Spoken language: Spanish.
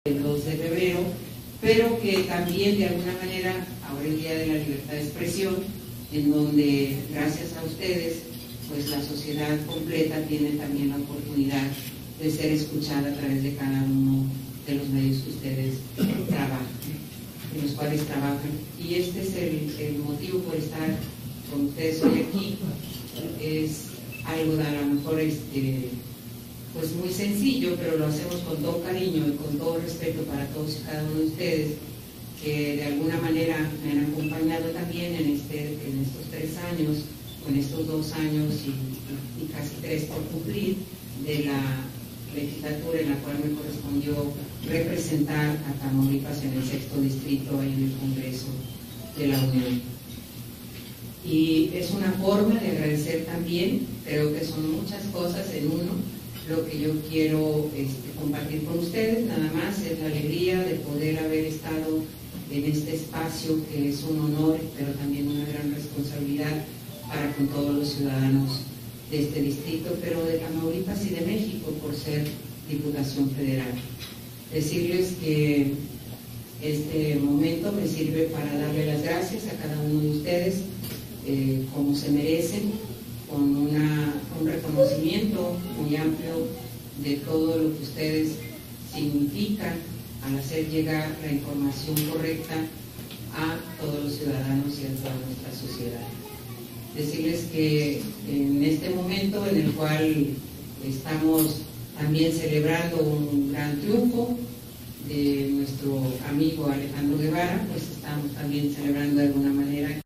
el 2 de febrero, pero que también de alguna manera ahora el Día de la Libertad de Expresión, en donde gracias a ustedes pues la sociedad completa tiene también la oportunidad de ser escuchada a través de cada uno de los medios que ustedes trabajan, en los cuales trabajan. Y este es el motivo por estar con ustedes hoy aquí. Es algo de a lo mejor pues muy sencillo, pero lo hacemos con todo cariño y con todo respeto para todos y cada uno de ustedes, que de alguna manera me han acompañado también en estos 3 años, o en estos 2 años y casi 3 por cumplir, de la legislatura en la cual me correspondió representar a Tamaulipas en el 6º distrito ahí en el Congreso de la Unión. Y es una forma de agradecer también, creo que son muchas cosas en uno. Lo que yo quiero compartir con ustedes nada más es la alegría de poder haber estado en este espacio, que es un honor, pero también una gran responsabilidad para con todos los ciudadanos de este distrito, pero de Tamaulipas y de México, por ser Diputación Federal. Decirles que este momento me sirve para darle las gracias a cada uno de ustedes, como se merecen, con un reconocimiento muy amplio de todo lo que ustedes significan al hacer llegar la información correcta a todos los ciudadanos y a toda nuestra sociedad. Decirles que en este momento en el cual estamos también celebrando un gran triunfo de nuestro amigo Alejandro Guevara, pues estamos también celebrando de alguna manera